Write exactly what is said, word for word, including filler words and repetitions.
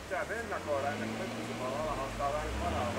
Pitää ennakoida ennen kuin nyt kun me ollaan ottaa vähän varaa.